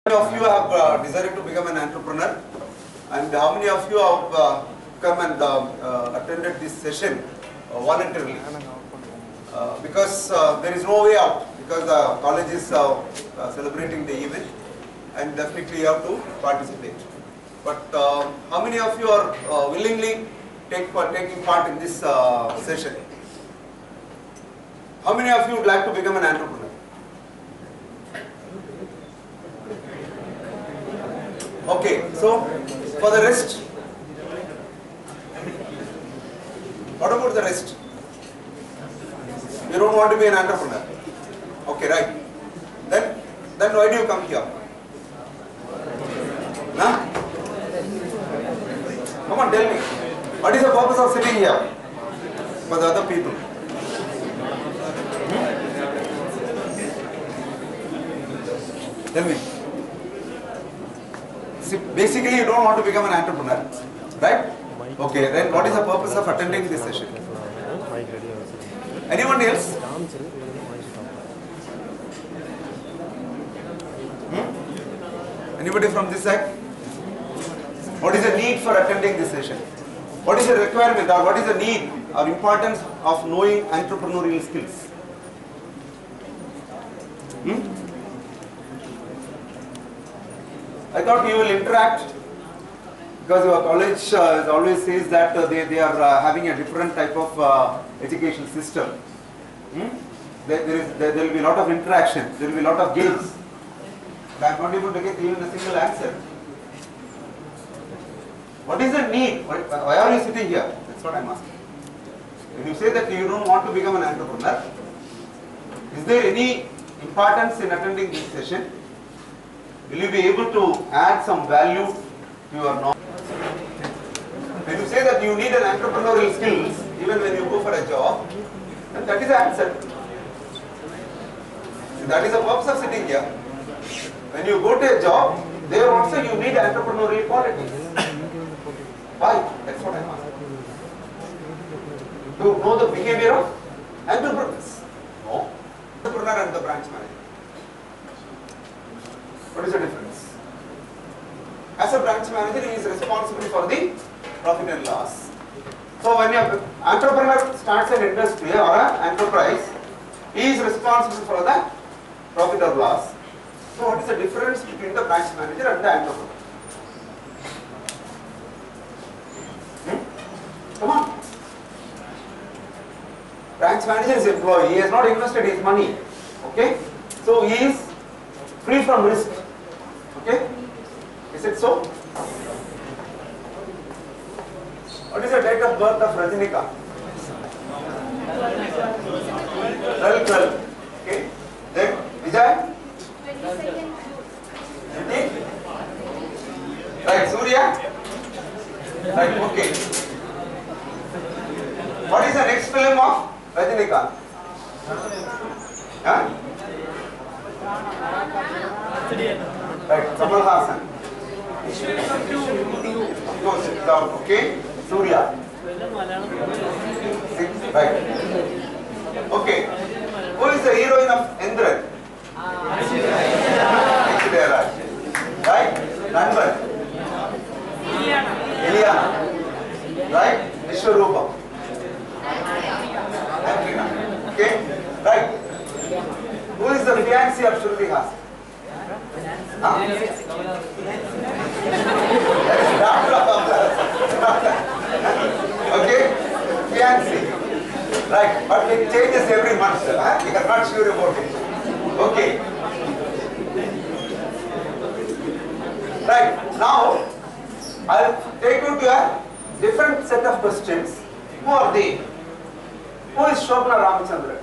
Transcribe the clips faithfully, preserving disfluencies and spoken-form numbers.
How many of you have uh, decided to become an entrepreneur, and how many of you have uh, come and uh, uh, attended this session uh, voluntarily? Uh, because uh, there is no way out, because the uh, college is uh, uh, celebrating the event, and definitely you have to participate. But uh, how many of you are uh, willingly take, uh, taking part in this uh, session? How many of you would like to become an entrepreneur? Okay, so for the rest, what about the rest? You don't want to be an entrepreneur. Okay, right. Then, then why do you come here? Huh? Come on, tell me. What is the purpose of sitting here for the other people? Hmm? Tell me. See, basically, you don't want to become an entrepreneur, right? Okay, then what is the purpose of attending this session? Anyone else? Hmm? Anybody from this side? What is the need for attending this session? What is the requirement or what is the need or importance of knowing entrepreneurial skills? Hmm? I thought you will interact, because your college uh, always says that uh, they, they are uh, having a different type of uh, education system. Hmm? There, there, is, there, there will be a lot of interaction, there will be a lot of games. I am not able to get even a single answer. What is the need? Why, why are you sitting here? That's what I am asking. When you say that you don't want to become an entrepreneur, is there any importance in attending this session? Will you be able to add some value to your knowledge? When you say that you need an entrepreneurial skills, even when you go for a job, then that is the answer. That is the purpose of sitting here. When you go to a job, there also you need entrepreneurial qualities. Why? That's what I am asking. To know the behavior of entrepreneurs. No. Entrepreneur and the branch manager. What is the difference? As a branch manager, he is responsible for the profit and loss. So when an entrepreneur starts an industry or an enterprise, he is responsible for the profit or loss. So what is the difference between the branch manager and the entrepreneur? Hmm? Come on. Branch manager is employee. He has not invested his money. Okay? So he is free from risk. Okay? Is it so? What is the date of birth of Rajnika? twelve twelve. Okay? Then Vijay? twenty? Right, Surya? Right, okay. What is the next film of Rajnika? Huh? Right, Kamal Hassan. Of course, down. Okay. Surya. Six. Right. Okay. Who is the heroine of Indran? Aishwarya Rai. Right? Nanban. Ilyana. Right? Vishwarupa. Antrina. Okay. Right. Who is the fiancée of Shruti Hassan? Huh? Okay, fiancé, right? But it changes every month. Huh? We are not sure about it. Okay, right. Now I will take you to a different set of questions. Who are they? Who is Shobna Ramachandran?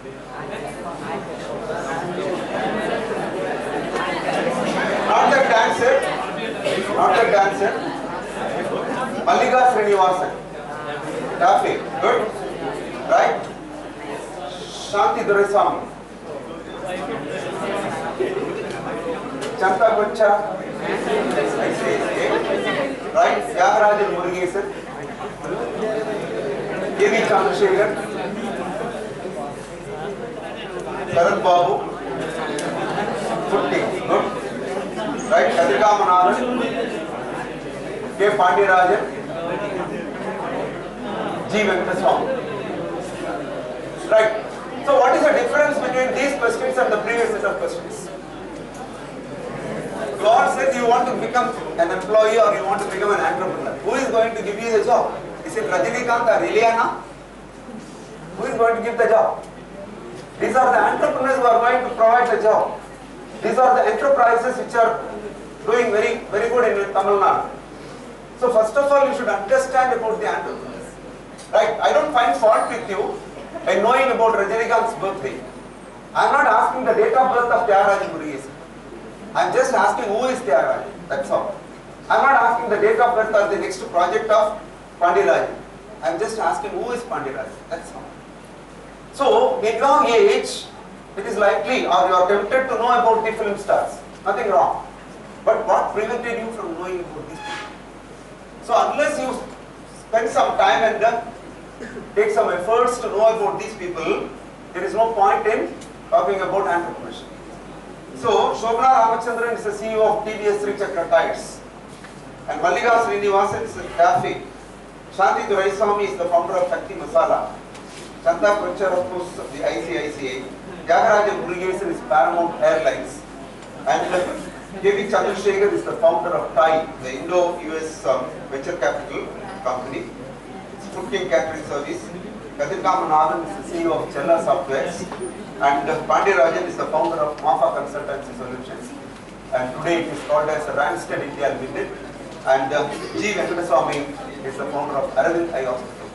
Not the dancer, not the dancer. Mallika Srinivasan. Daffy, good. Right? Shanti Doraiswamy. Chanta Kocha. Right? Tyagarajan Murugesan. K V Chandrasekhar. Sharat Babu. Putti. Good. right? Kathirikamanathan, K. Pandirajan, G. Venkateswamy. Right. So what is the difference between these questions and the previous set of questions? God said you want to become an employee or you want to become an entrepreneur. Who is going to give you the job? Is it Rajinikanth or Ileana? Who is going to give the job? These are the entrepreneurs who are going to provide the job. These are the enterprises which are doing very, very good in Tamil Nadu. So first of all, you should understand about the entrepreneurs. Right? I don't find fault with you by knowing about Rajinikanth's birthday. I am not asking the date of birth of Tyagarajan Murugesan. I am just asking who is Tyagarajan. That's all. I am not asking the date of birth or the next project of Pandirajan. I am just asking who is Pandirajan. That's all. So, in young age, it is likely or you are tempted to know about the film stars. Nothing wrong. But what prevented you from knowing about these people? So, unless you spend some time and uh, take some efforts to know about these people, there is no point in talking about entrepreneurship. So, Shobhana Ramachandran is the C E O of T V S Srichakra Tires, and Mallika Srinivasan is a cafe. Shanti Duraiswamy is the founder of Shakti Masala. Chanda Kochar, of course, of the I C I C A. Tyagarajan Murugesan is Paramount Airlines, and K V Chandrasekhar is the founder of T I, the Indo-U S um, venture capital company. It's Food King Catering Service. Kathirikamanathan is the C E O of Chella Softwares, and uh, Pandirajan is the founder of Mafa Consultancy Solutions. And today it is called as Randstad India Limited. And uh, G. Venkateswamy is the founder of Aravind Eye Hospital.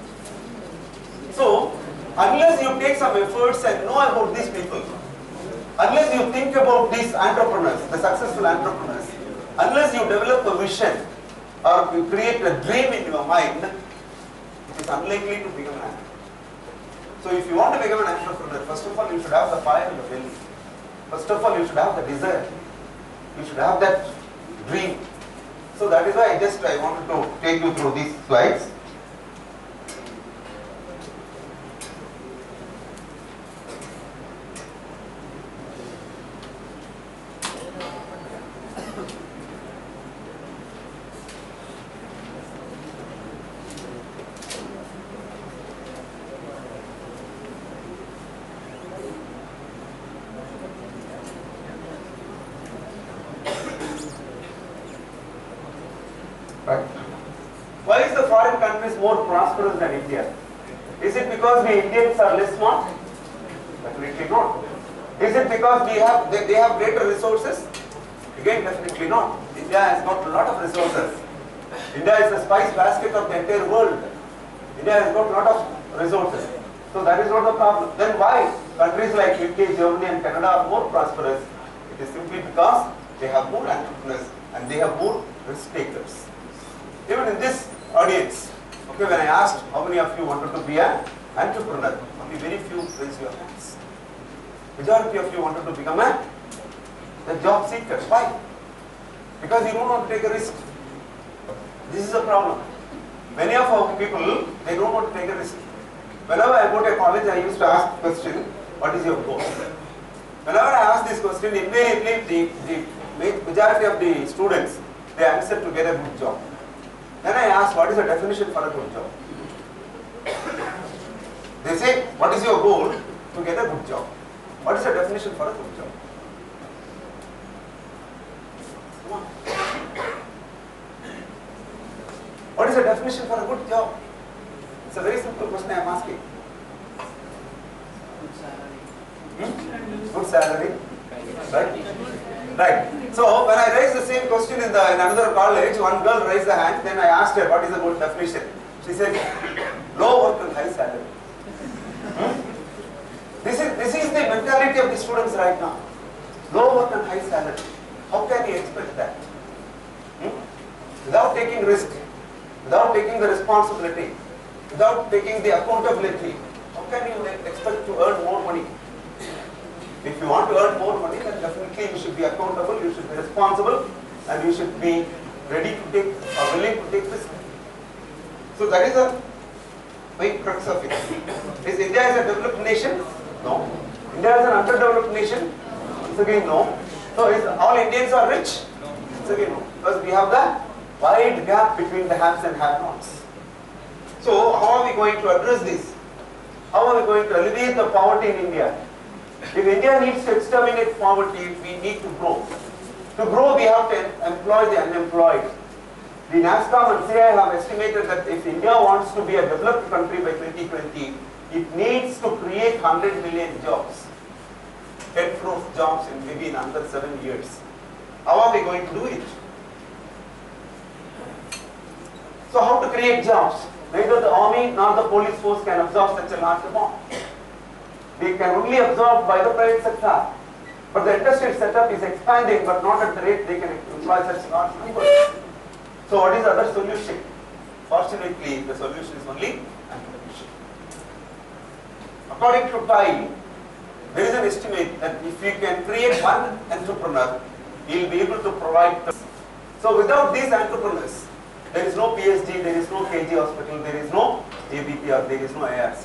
So, unless you take some efforts and know about these people, unless you think about these entrepreneurs, the successful entrepreneurs, unless you develop a vision or you create a dream in your mind, it is unlikely to become an entrepreneur. So if you want to become an entrepreneur, first of all you should have the fire in the belly. First of all you should have the desire. You should have that dream. So that is why I just I wanted to take you through these slides. Why is the foreign countries more prosperous than India? Is it because we Indians are less smart? Definitely not. Is it because we have they, they have greater resources? Again, definitely not. India has got a lot of resources. India is the spice basket of the entire world. India has got a lot of resources. So that is not the problem. Then why countries like U K, Germany and Canada are more prosperous? It is simply because they have more entrepreneurs and they have more risk takers. Even in this audience, okay, when I asked how many of you wanted to be an entrepreneur, only very few raised your hands. Majority of you wanted to become a, a job seeker. Why? Because you don't want to take a risk. This is a problem. Many of our people, they don't want to take a risk. Whenever I go to a college, I used to ask the question, what is your goal? Whenever I ask this question, invariably the, the majority of the students, they answer to get a good job. Then I ask, what is the definition for a good job? They say, what is your goal to get a good job? What is the definition for a good job? Come on. What is the definition for a good job? It's a very simple question I am asking. Hmm? Good salary. Right? Right. So when I raised the same question in, the, in another college, one girl raised the hand, then I asked her what is the good definition. She said, low work and high salary. Hmm? This is, this is the mentality of the students right now. Low work and high salary. How can you expect that? Hmm? Without taking risk, without taking the responsibility, without taking the accountability, how can you expect to earn more money? If you want to earn more money, then definitely you should be accountable, you should be responsible, and you should be ready to take or willing to take risk. So that is the big crux of it. Is India is a developed nation? No. India is an underdeveloped nation? Once again, no. So is all Indians are rich? So, you know, because we have the wide gap between the haves and have-nots. So how are we going to address this? How are we going to alleviate the poverty in India? If India needs to exterminate poverty, we need to grow. To grow, we have to employ the unemployed. The NASSCOM and C I have estimated that if India wants to be a developed country by twenty twenty, it needs to create one hundred million jobs. ten crore jobs in maybe in under seven years. How are we going to do it? So how to create jobs? Neither the army nor the police force can absorb such a large amount. They can only absorb by the private sector. But the industrial setup is expanding, but not at the rate they can employ such large numbers. So what is the other solution? Fortunately, the solution is only entrepreneurship. According to T I E, there is an estimate that if we can create one entrepreneur, he will be able to provide. So without these entrepreneurs, there is no P S D, there is no K G hospital, there is no A B P or there is no A R C.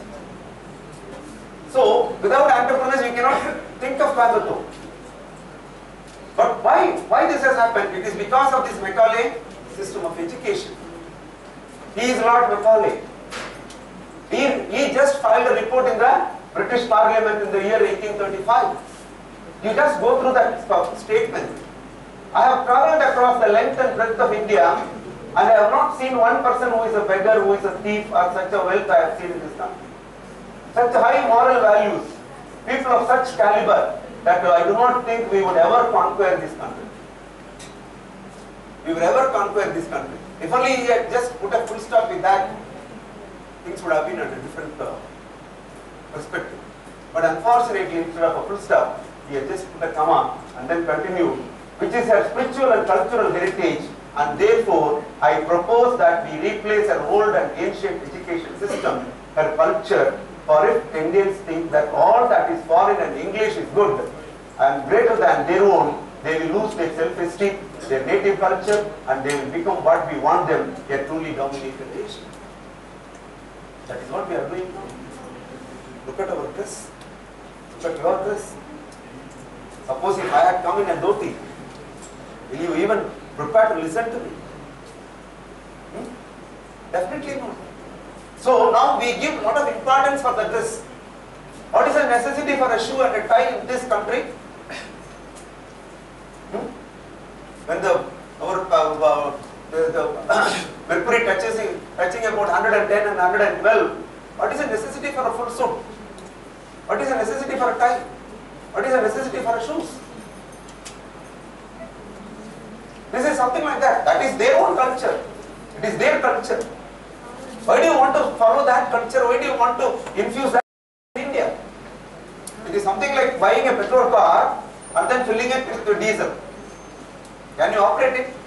So without entrepreneurs, we cannot think of Coimbatore. But why? Why this has happened? It is because of this Macaulay system of education. He is Lord Macaulay. He, he just filed a report in the British Parliament in the year eighteen thirty-five. You just go through that statement. I have travelled across the length and breadth of India, and I have not seen one person who is a beggar, who is a thief, or such a wealth I have seen in this country. Such high moral values, people of such caliber, that I do not think we would ever conquer this country. We would ever conquer this country. If only he had just put a full stop with that, things would have been at a different uh, perspective. But unfortunately, instead of a full stop, he had just put a comma and then continued, which is her spiritual and cultural heritage, and therefore I propose that we replace her old and ancient education system, her culture, for if Indians think that all that is foreign and English is good and greater than their own, they will lose their self-esteem, their native culture, and they will become what we want them, a truly dominated nation. That is what we are doing now. Look at our dress. Look at your dress. Suppose if I had come in a dhoti, will you even prepare to listen to me? Hmm? Definitely not. So now we give a lot of importance for the dress. What is the necessity for a shoe and a tie in this country? Hmm? When the our uh, uh, the, the mercury touches touching about one hundred ten and one hundred twelve, what is the necessity for a full suit? What is the necessity for a tie? What is the necessity for a shoes? This is something like that. That is their own culture. It is their culture. Why do you want to follow that culture? Why do you want to infuse that in India? It is something like buying a petrol car and then filling it with diesel. Can you operate it?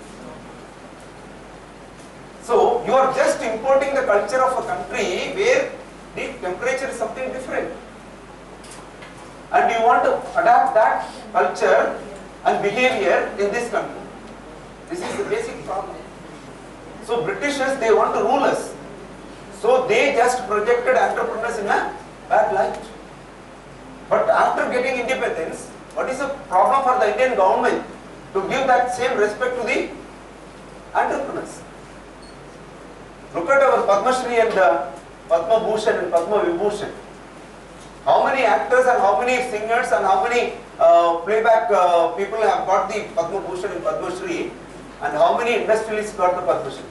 So you are just importing the culture of a country where the temperature is something different. And you want to adapt that culture and behavior in this country. This is the basic problem. So Britishers, they want to rule us. So they just projected entrepreneurs in a bad light. But after getting independence, what is the problem for the Indian government to give that same respect to the entrepreneurs? Look at our Padma Shri and uh, Padma Bhushan and Padma Vibhushan. How many actors and how many singers and how many uh, playback uh, people have got the Padma Bhushan and Padma Shri, and how many industrialists got the Padma Shri?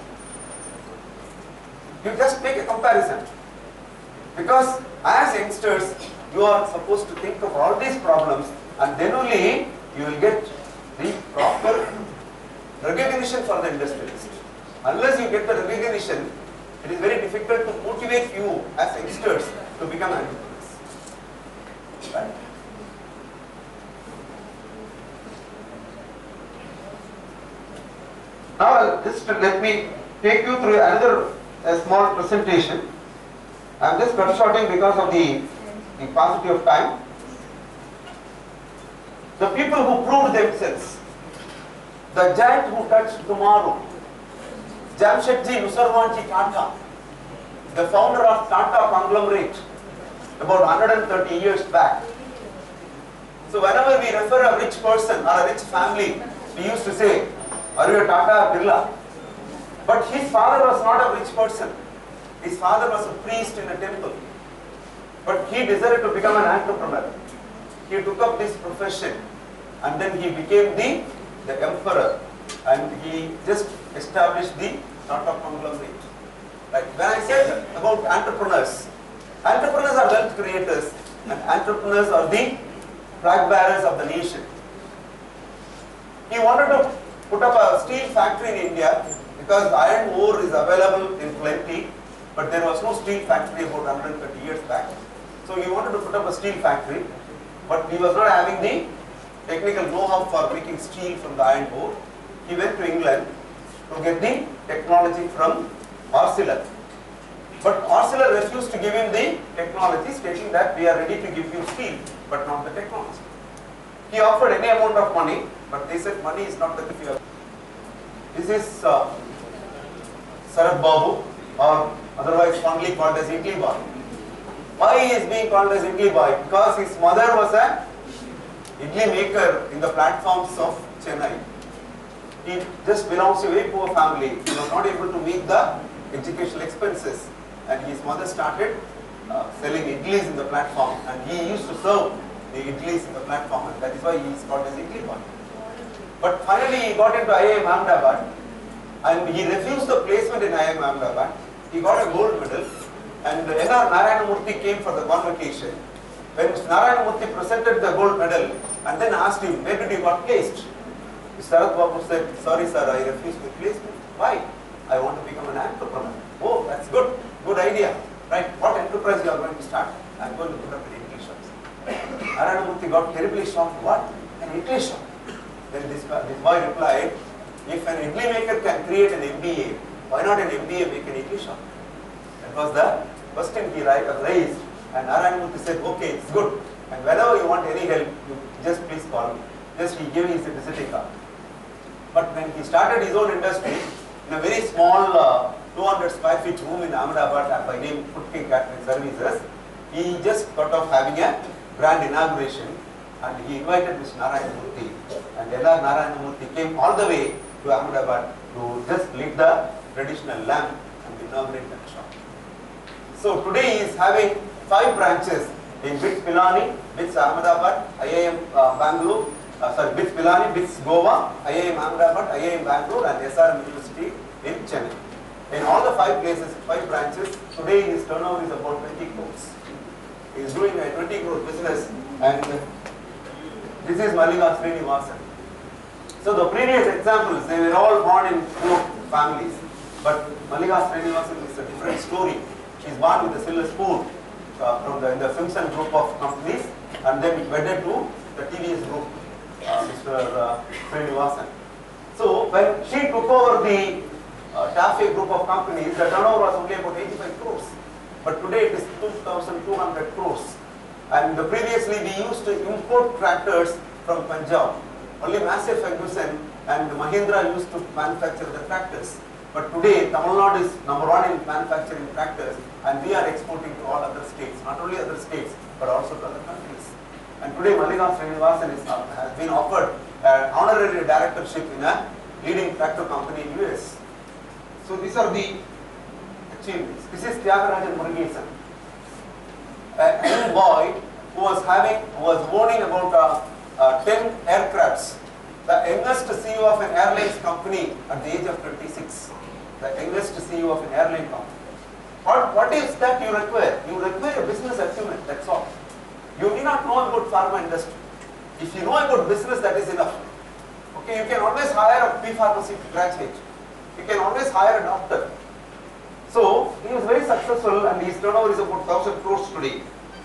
You just make a comparison. Because as youngsters, you are supposed to think of all these problems, and then only you will get the proper recognition for the industrialist. Unless you get the recognition, it is very difficult to motivate you as youngsters to become entrepreneurs. Right? Now, just let me take you through another a small presentation. I am just cut shorting because of the, the paucity of time. The people who proved themselves, the giant who touched tomorrow, Jamshedji Nusarwanji Tata, the founder of Tata conglomerate, about one hundred thirty years back, So whenever we refer a rich person or a rich family, we used to say, are you a Tata or Birla? But his father was not a rich person. His father was a priest in a temple. But he decided to become an entrepreneur. He took up this profession and then he became the, the emperor, and he just established the Tata conglomerate. Like when I said about entrepreneurs, entrepreneurs are wealth creators and entrepreneurs are the flag bearers of the nation. He wanted to put up a steel factory in India because iron ore is available in plenty, but there was no steel factory about one hundred thirty years back. So he wanted to put up a steel factory, but he was not having the technical know-how for making steel from the iron ore. He went to England to get the technology from Arcelor. But Arcelor refused to give him the technology, stating that we are ready to give you steel, but not the technology. He offered any amount of money, but they said money is not the key. This is uh, Sarat Babu, or otherwise fondly called as Idli Boy. Why he is being called as Idli Boy? Because his mother was a idli maker in the platforms of Chennai. He just belongs to a very poor family. He was not able to meet the educational expenses, and his mother started uh, selling idlis in the platform, and he used to serve the idlis in the platform, and that is why he is called as Idli Boy. But finally he got into I I M Ahmedabad, and he refused the placement in I I M Ahmedabad. He got a gold medal, and N R Narayana Murthy came for the convocation. When Narayana Murthy presented the gold medal and then asked him, where did you got placed? Sarat Babu said, sorry sir, I refuse the placement. Why? I want to become an entrepreneur. Oh, that's good. Good idea. Right? What enterprise you are going to start? I am going to put up an idli shop. Narayana Murthy got terribly shocked. What? An idli shop? Then this, this boy replied, if an idli maker can create an M B A, why not an M B A make an idli shop? That was the question he raised, and Narayana Murthy said, okay, it's good, and whenever you want any help, you just please call me. Just he gave his visiting card. But when he started his own industry, in a very small uh, two hundred square feet room in Ahmedabad by name Food King Catering Services, he just thought of having a grand inauguration, and he invited Mister Narayana Murthy, and N R Narayana Murthy came all the way to Ahmedabad to just lit the traditional lamp and inaugurate that shop. So today he is having five branches in B I T S Pilani, B I T S Ahmedabad, I I M uh, Bangalore, uh, sorry, B I T S Pilani, B I T S Goa, I I M Ahmedabad, I I M Bangalore, and S R M University in Chennai. In all the five places, five branches, today his turnover is about twenty crores. He is doing a twenty crore business, and this is Malika Srinivasan. So the previous examples, they were all born in poor families, but Malika Srinivasan is a different story. She is born with a silver spoon uh, from the, in the Simpson group of companies, and then wedded to the T V S group, uh, Mister Uh, Srinivasan. So when she took over the uh, Tafe group of companies, the turnover was only about eighty-five crores, but today it is two thousand two hundred crores. And previously we used to import tractors from Punjab. Only Massey Ferguson and Mahindra used to manufacture the tractors. But today Tamil Nadu is number one in manufacturing tractors, and we are exporting to all other states, not only other states but also to other countries. And today Malika Srinivasan is, uh, has been offered an honorary directorship in a leading tractor company in U S. So these are the achievements. This is Tyagarajan Murugesan, a young boy who was having, who was owning about uh, uh, ten aircrafts, the youngest C E O of an airlines company at the age of twenty-six, the youngest C E O of an airline company. What, what is that you require? You require a business acumen, that's all. You need not know about pharma industry. If you know about business, that is enough. Okay, you can always hire a P-pharmacy graduate. You can always hire a doctor. So, he was very successful, and his turnover is about one thousand crores today.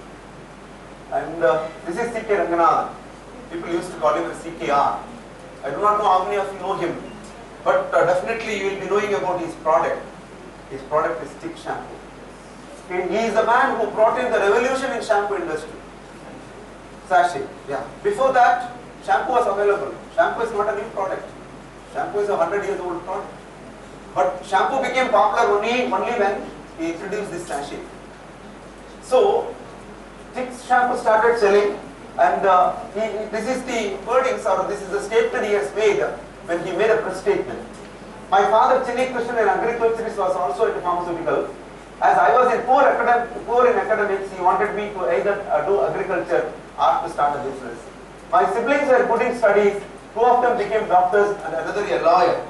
And uh, this is C K Ranganathan. People used to call him as C K R. I do not know how many of you know him, but uh, definitely you will be knowing about his product. His product is stick shampoo. And he is the man who brought in the revolution in shampoo industry. Sachet, yeah. Before that, shampoo was available. Shampoo is not a new product. Shampoo is a hundred years old product. But shampoo became popular only, only when he introduced this sachet. So, stick shampoo started selling, And uh, he, this is the wordings, or this is the statement he has made when he made a press statement. My father, Chinni Krishnan, an agriculturist, was also into pharmaceutical. As I was in poor, academic, poor in academics, he wanted me to either uh, do agriculture or to start a business. My siblings were good in studies. Two of them became doctors and another a lawyer.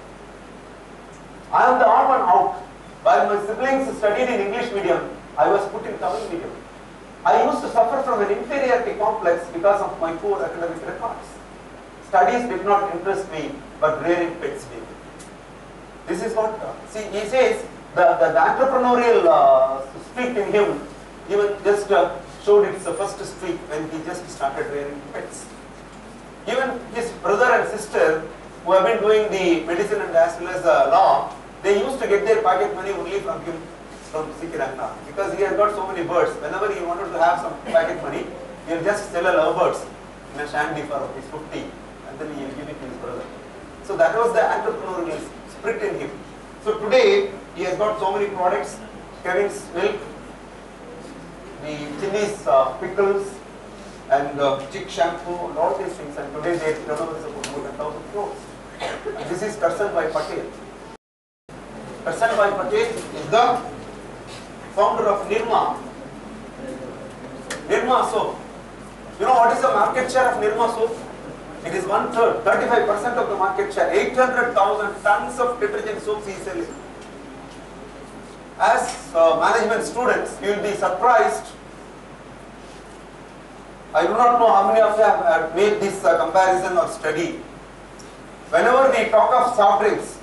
I am the odd one out. While my siblings studied in English medium, I was put in Tamil medium. I used to suffer from an inferiority complex because of my poor academic records. Studies did not interest me, but rearing pets did. This is what, uh, see, he says, the, the, the entrepreneurial uh, streak in him even just uh, showed its uh, first streak when he just started rearing pets. Even his brother and sister, who have been doing the medicine and as well as uh, law, they used to get their pocket money only from him, from Sikiranga, because he has got so many birds. Whenever he wanted to have some pocket money, he will just sell a lovebirds in a shandy for rupees fifty, and then he will give it to his brother. So that was the entrepreneurial spirit in him. So today, he has got so many products: Kevin's milk, the Chinni's uh, pickles, and uh, chick shampoo, and all these things. And today, their turnover is about more than thousand crores. And this is Karsan Bhai Patel. Karsan Bhai Patel is the founder of Nirma. Nirma soap. You know what is the market share of Nirma soap? It is one third, thirty-five percent of the market share. eight hundred thousand tons of detergent soaps he is selling. As uh, management students, you will be surprised. I do not know how many of you have uh, made this uh, comparison or study. Whenever we talk of soft drinks,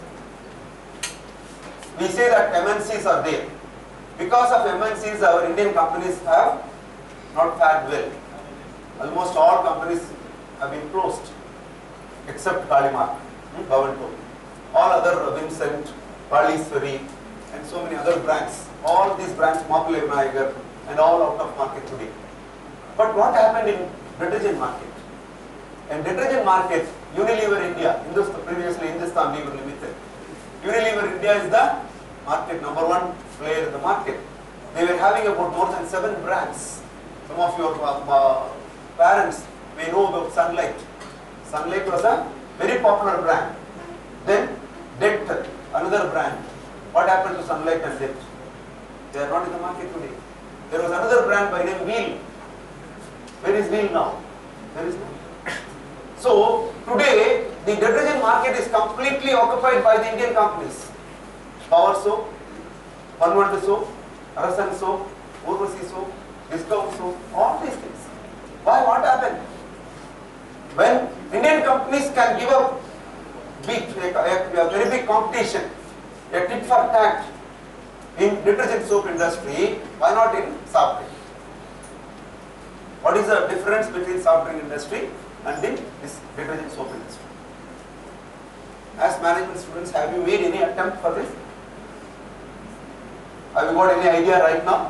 we say that M N Cs are there. Because of M N Cs, our Indian companies have not fared well. Almost all companies have been closed, except Kalimark, Bavanto. All other Vincent, Palliswari, and so many other brands. All these brands, Mapule Nagar, and all out of market today. But what happened in detergent market? In detergent market, Unilever India, Hindustan, previously Hindustan Lever Limited. Unilever India is the market number one player in the market. They were having about more than seven brands. Some of your uh, uh, parents may know about Sunlight. Sunlight was a very popular brand. Then Det, another brand. What happened to Sunlight and Det? They are not in the market today. There was another brand by name Wheel. Where is Wheel now? There is no. So today the detergent market is completely occupied by the Indian companies. Power Soap, Panwanda Soap, Arasan Soap, Urvasi Soap, Discount Soap, all these things. Why? What happened? When Indian companies can give up big, a, a, a very big competition, a tit for tat in detergent soap industry, why not in soft drink? What is the difference between soft drink industry and in this detergent soap industry? As management students, have you made any attempt for this? Have you got any idea right now?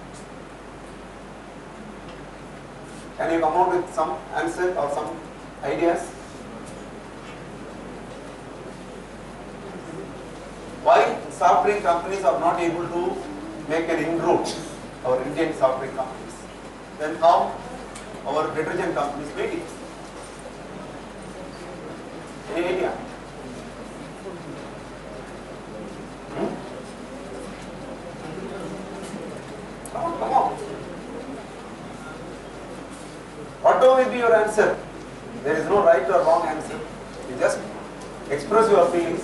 Can you come out with some answer or some ideas? Why soft drink companies are not able to make an inroad, our Indian soft drink companies? Then how our detergent companies made it? Any idea? Hmm? Come on, come on. Whatever will be your answer, there is no right or wrong answer. You just express your feelings.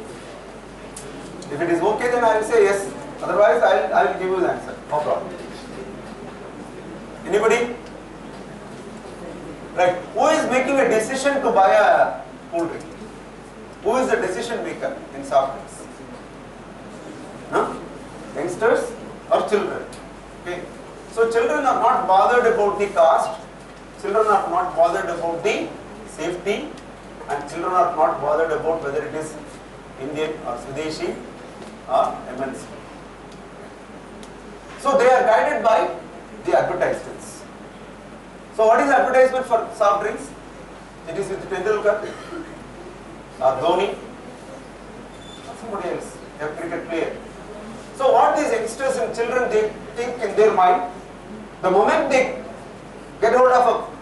If it is okay, then I will say yes. Otherwise, I will, I will give you the answer. No problem. Anybody? Right. Who is making a decision to buy a cool drink? Who is the decision maker in soft drinks? Huh? Youngsters or children? Okay. So children are not bothered about the cost. Children are not bothered about the safety, and children are not bothered about whether it is Indian or Swadeshi or M N C. So they are guided by the advertisements. So what is the advertisement for soft drinks? It is with Tendulkar or Dhoni or somebody else, a cricket player. So what these youngsters and children, they think in their mind, the moment they get hold of a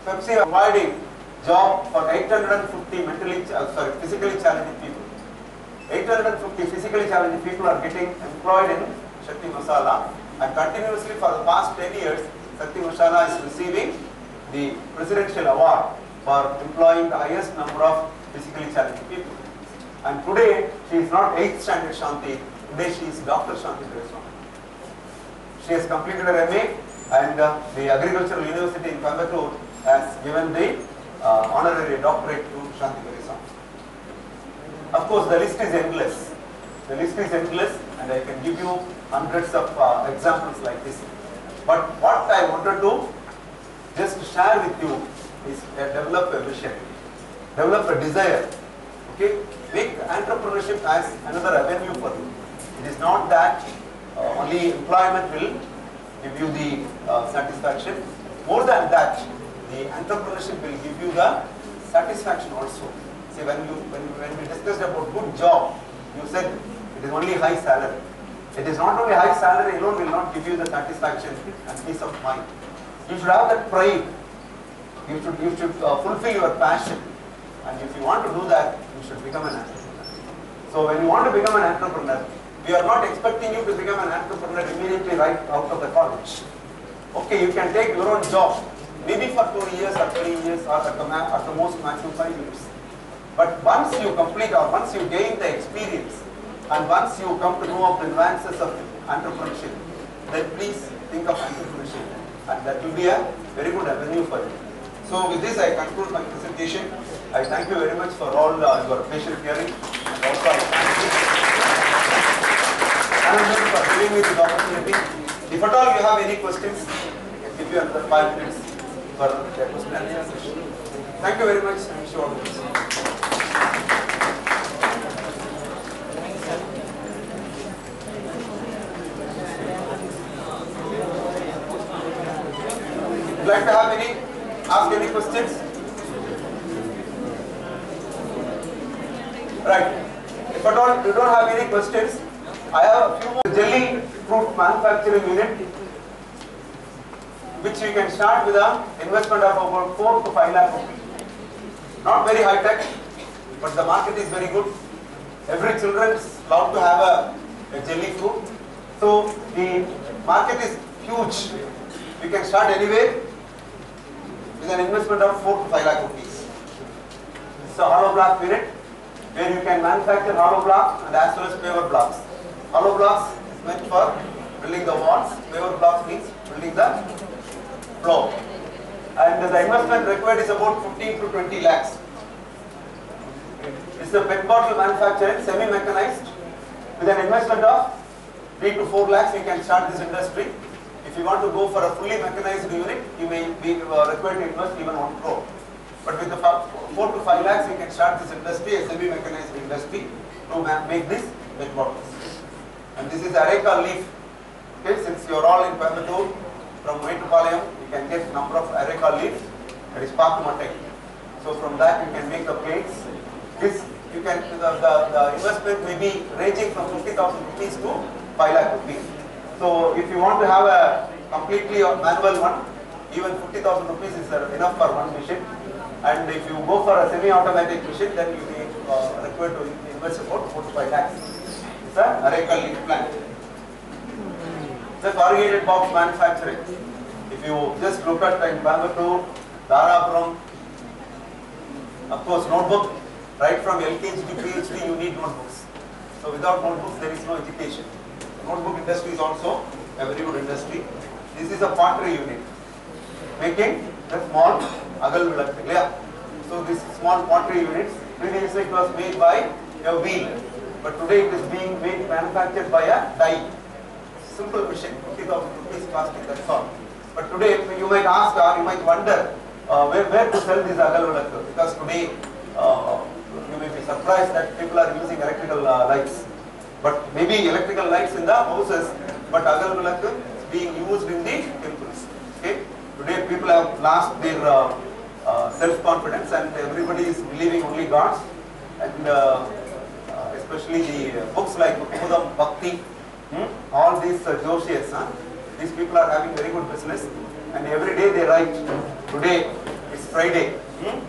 Pepsi are providing job for eight hundred fifty mentally, uh, sorry, physically challenged people. eight hundred fifty physically challenged people are getting employed in Shakti Masala, and continuously for the past ten years, Shakti Masala is receiving the presidential award for employing the highest number of physically challenged people. And today, she is not eighth standard Shanti, today she is Doctor Shanti Doreswamy. She has completed her M A, and uh, the Agricultural University in Coimbatore has given the uh, honorary doctorate to Shanti Doreswamy. Of course, the list is endless. The list is endless, and I can give you hundreds of uh, examples like this. But what I wanted to just share with you is uh, develop a vision, develop a desire. Okay, make entrepreneurship as another avenue for you. It is not that uh, only employment will give you the uh, satisfaction. More than that, the entrepreneurship will give you the satisfaction also. See, when you when, when we discussed about good job, you said it is only high salary. It is not only high salary alone will not give you the satisfaction and peace of mind. You should have that pride. You should you should uh, fulfill your passion. And if you want to do that, you should become an entrepreneur. So when you want to become an entrepreneur, we are not expecting you to become an entrepreneur immediately right out of the college. Okay, you can take your own job, maybe for two years or three years or at the, at the most maximum five years. But once you complete or once you gain the experience and once you come to know of the nuances of entrepreneurship, then please think of entrepreneurship, and that will be a very good avenue for you. So with this I conclude my presentation. I thank you very much for all uh, your patient hearing, and also I thank you for giving me this opportunity. If at all you have any questions, I can give you another five minutes for the question and answer session. Thank you very much, and wish you all the best. Would you like to have any, ask any questions? Right. If at all you don't have any questions, I have a few more. Jelly fruit manufacturing unit, which you can start with an investment of about four to five lakh rupees. Not very high tech, but the market is very good. Every children is allowed to have a, a jelly fruit. So the market is huge. You can start anywhere with an investment of four to five lakh rupees. It's a hollow block unit where you can manufacture hollow blocks and as well as paver blocks. Hollow blocks is meant for building the walls, paver blocks means building the floor. And the investment required is about fifteen to twenty lakhs. It's a pet bottle manufacturing, semi-mechanized. With an investment of three to four lakhs, you can start this industry. If you want to go for a fully mechanized unit, you may be uh, required to invest even one crore. But with the four to five lakhs, you can start this industry, a semi-mechanized industry, to make this pet bottles. And this is areca leaf. Okay, since you are all in Coimbatore, from Metupalayam, you can get number of areca leaves. That is Pakumatek. So from that you can make the plates. This you can the, the, the investment may be ranging from fifty thousand rupees to five lakh rupees. So if you want to have a completely manual one, even fifty thousand rupees is enough for one machine. And if you go for a semi-automatic machine, then you may uh, require to invest about four to five lakhs. It's a areca leaf plant. It's a corrugated box manufacturing. If you just look at in Coimbatore, Dharapuram, of course notebook, right from L K G to P H D you need notebooks. So without notebooks there is no education. Notebook industry is also a very good industry. This is a pottery unit, making a small agal vilak. So this small pottery units, previously it was made by a wheel, but today it is being made manufactured by a die. Simple machine, fifty thousand rupees costing, that's all. But today you might ask or you might wonder uh, where, where to sell this agal vilak, because today uh, you may be surprised that people are using electrical uh, lights. But maybe electrical lights in the houses, but agal vilak is being used in the temples. Okay? Today people have lost their uh, uh, self-confidence and everybody is believing only gods. And uh, uh, especially the books like Kumudam Bhakti, hmm? all these uh, Joshias, huh? These people are having very good business and every day they write. Today it's Friday. Hmm?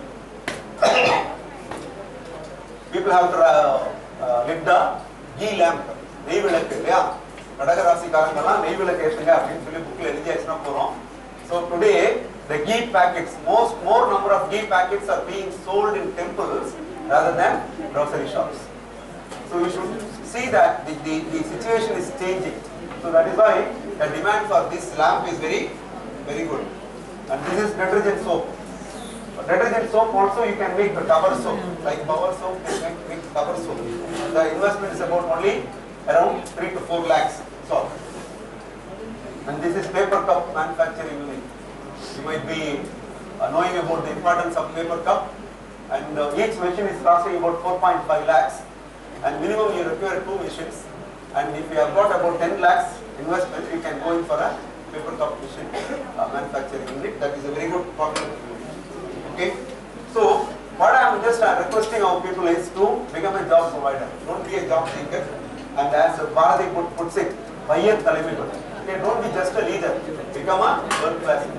People have to uh, uh, lit the ghee lamp. நெய் விளக்கு இல்லையா? கடக ராசிக்காரங்கெல்லாம் நெய் விளக்கு ஏத்துங்க அப்படின்னு சொல்லி புக்ல எழுதி வச்சுனா போறோம். So today the ghee packets, most more number of ghee packets are being sold in temples rather than grocery shops. So we should see that the, the, the situation is changing. So that is why the demand for this lamp is very very good. And this is detergent soap. Detergent soap also you can make the cover soap. Like power soap, you can make, make cover soap. The investment is about only around three to four lakhs. So, and this is paper cup manufacturing unit. You might be uh, knowing about the importance of paper cup. And uh, each machine is costing about four point five lakhs. And minimum you require two machines. And if you have got about ten lakhs investment, you can go in for a paper cup machine uh, manufacturing unit. That is a very good popular unit. Okay. So what I am just uh, requesting our people is to become a job provider. Don't be a job seeker. And as Bharati put, puts it, Bhaiyan Talaimittu. Okay. Don't be just a leader. Become a world class